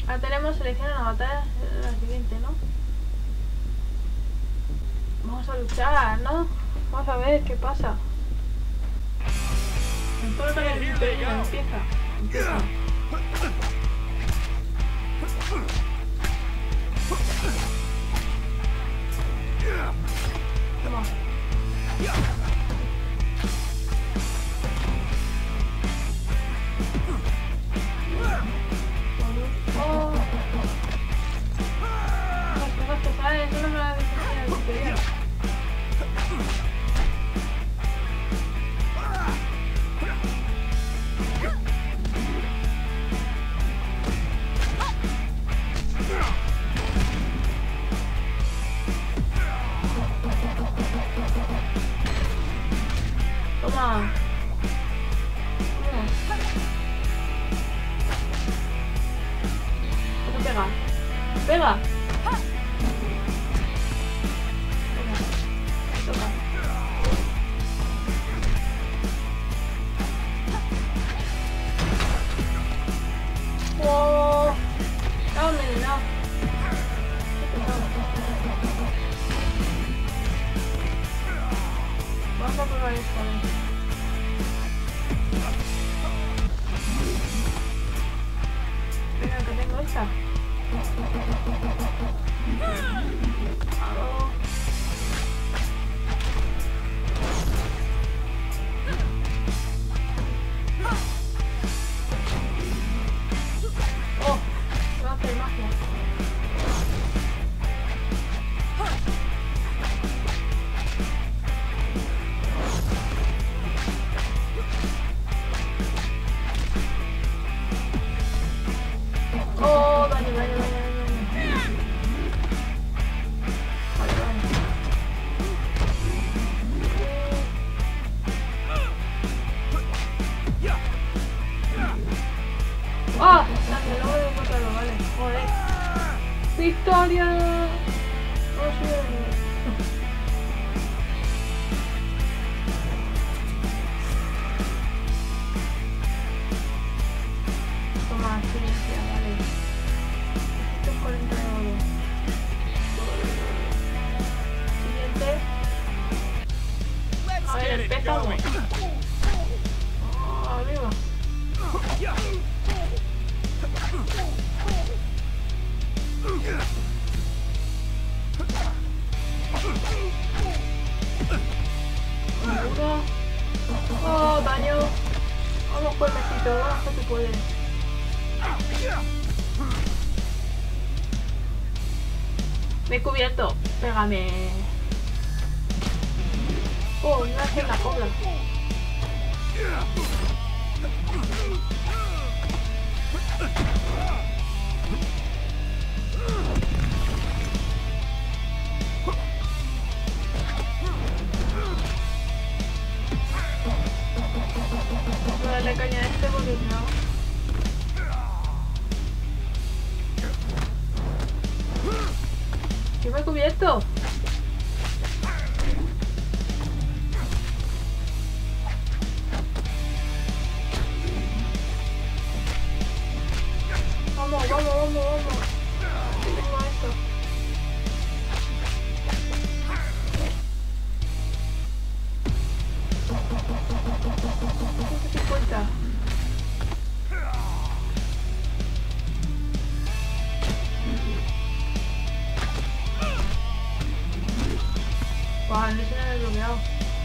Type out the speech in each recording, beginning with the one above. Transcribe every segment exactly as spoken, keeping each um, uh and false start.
Ahora tenemos selecciona una batalla, la siguiente, ¿no? Vamos a luchar, ¿no? Vamos a ver qué pasa. En todo el empieza, empieza. Toma. Oh. Las cosas que salen, eso no me lo ha dicho en el tutorial. Toma. ¿Cómo pega? ¡Pega! Venga, toca. ¡Oh! ¡Ah, envenenado! Vamos a probar esto, a ver. Venga, que tengo esta. Hago. Oh, va a hacer magia. Oh, vale, vale, vale, vale. Vale, vale. ¡Ah! Dame, no voy a encontrarlo, vale. Joder. ¡Victoria! Oh, sí. Toma, silencia, vale. doscientos cuarenta de oro. Siguiente. A ver, empezamos. Oh, arriba. Uno. Oh, daño. Vamos, cuermecito, vamos que tú puedes. Me he cubierto. Pégame. Oh, no hace la cobra. Voy a darle caña a este porque si no... ¿Qué me he cubierto? Vamos, vamos, vamos, vamos. Aquí tengo esto. ciento cincuenta. Vale, no se me ha bloqueado.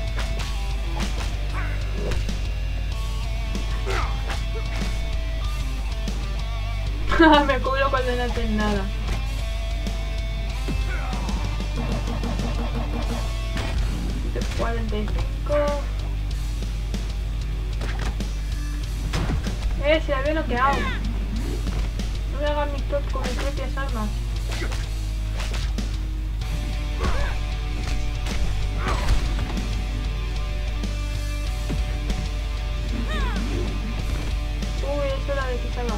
Me cubro cuando no hacen nada. cuarenta y cinco. Eh, se la había bloqueado. No voy a hacer mis top con mis propias armas. Uy, es hora de que salga.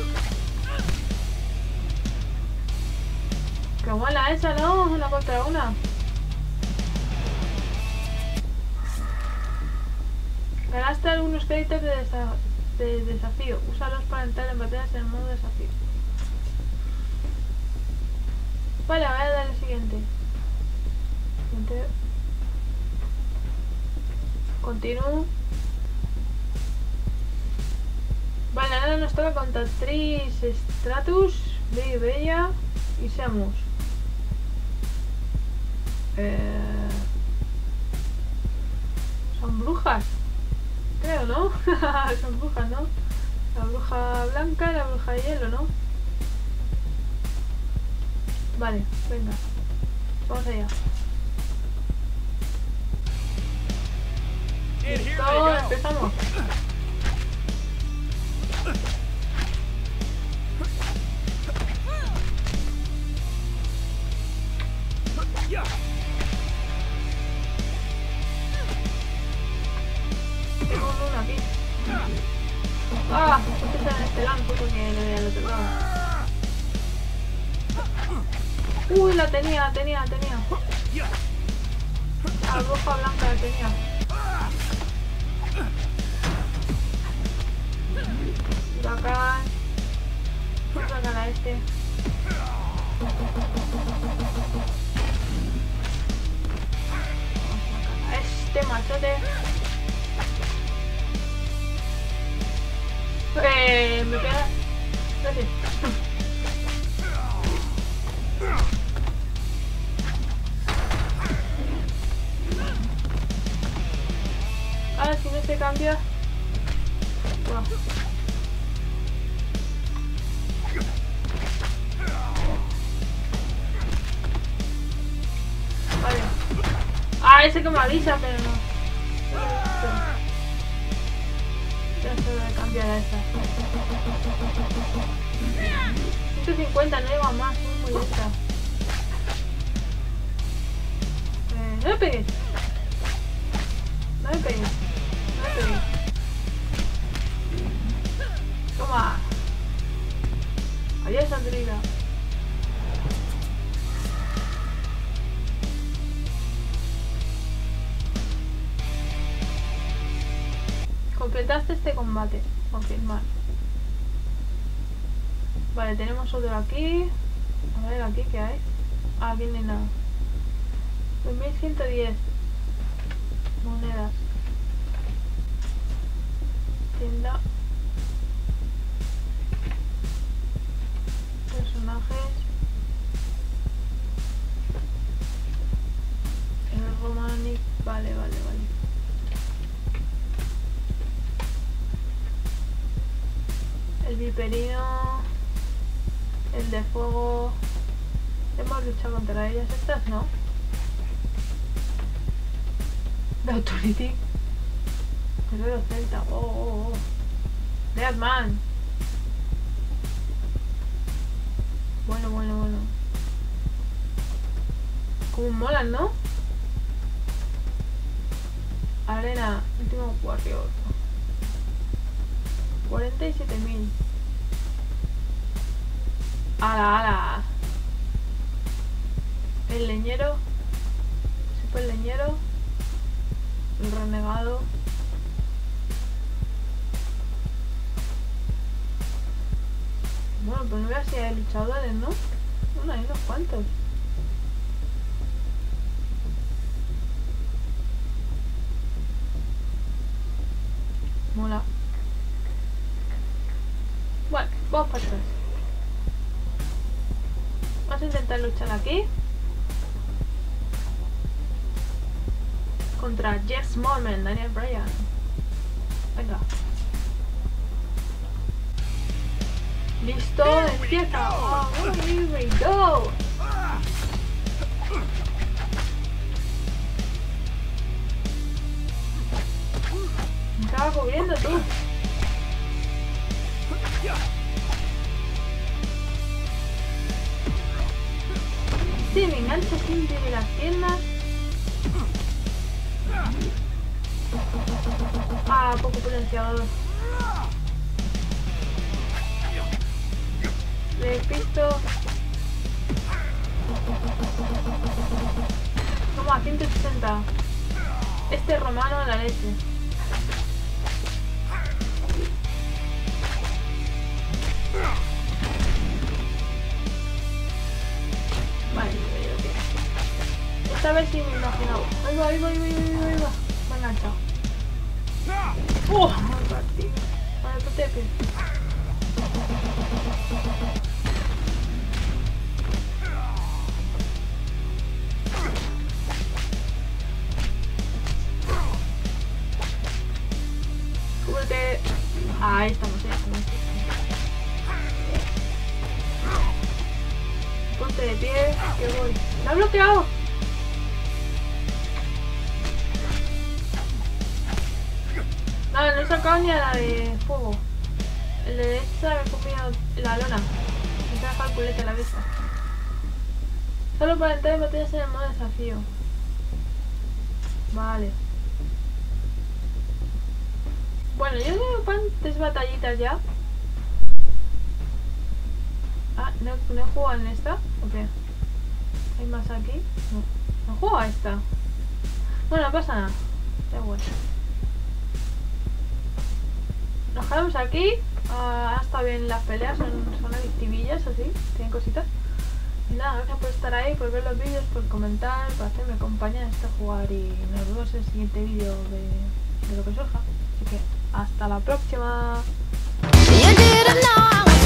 Qué buena esa, ¿no? Una contra una. Ganaste algunos créditos de, desa de desafío. Úsalos para entrar en batallas en el modo desafío. Vale, voy a dar el siguiente. Siguiente. Continúo. Vale, ahora nos toca contra Tris, Stratus, Bella Bella y Samus. Eh... Son brujas, creo, ¿no? Son brujas, ¿no? La bruja blanca y la bruja de hielo, ¿no? Vale, venga. Vamos allá. Listo, empezamos. Tengo uno aquí. Ah, este está en este lado, porque le voy al otro lado. Uy, la tenía, la tenía, la tenía. La bruja blanca la tenía. Huracán. Huracán a este. A este machote. Eh, me pega. Gracias. Ahora si no se cambia. Wow. Vale. Ah, ese que me avisa, pero no. Ya se debe cambiar a esta. ciento cincuenta, no lleva más, es muy lenta. Eh, no me pegues. No me pegues. No me pegues. Toma. Adiós, Andrina. Completaste este combate. Confirmar. Vale, tenemos otro aquí. A ver, aquí qué hay. Ah, aquí no hay nada. dos mil ciento diez monedas. Tienda. Personajes. El Romanic. Vale, vale, vale. El Viperino. El de fuego. Hemos luchado contra ellas estas, ¿no? The Authority. Guerrero Celta. Oh, oh, oh. Deadman. Bueno, bueno, bueno. Como molan, ¿no? Arena. Último Warrior. cuarenta y siete mil. ¡Hala, hala! El leñero. Super leñero. El renegado. Bueno, pues no veo si hay luchadores, ¿no? Bueno, hay unos cuantos. Mola. Bueno, vamos para atrás. Vamos a intentar luchar aquí. Contra Jeff Smallman, Daniel Bryan. Venga. Listo, empieza. Oh, here we go. Me estaba cubriendo tú. Sí, me engancho siempre de las piernas. Ah, poco potenciador. Despisto. Toma, ciento sesenta. Este romano de la leche. esta vez sí me he imaginado. Ahí va, ahí va, ahí va, ahí va, ahí va. Me ha enganchado. ¡Uh! Me partí. Vale, tú te pies. Cúbrete. Ah, ahí estamos, ahí estamos. Ponte de pie, que voy. ¡Me ha bloqueado! Nada, no he sacado ni a la de fuego. El de esta me he comido la lona. Me he dejado el culete a la vista. Solo para entrar en batallas en el modo desafío. Vale. Bueno, yo tengo cuántas batallitas ya. Ah, ¿no, no he jugado en esta? ¿O qué? ¿Hay más aquí? No. No he jugado a esta. Bueno, no pasa nada. Da igual. Nos quedamos aquí. Ah, está bien las peleas, son, son adictivillas así, tienen cositas. Y nada, gracias por estar ahí, por ver los vídeos, por comentar, por hacerme compañía en este jugar y nos vemos en el siguiente vídeo de, de lo que surja. Así que hasta la próxima.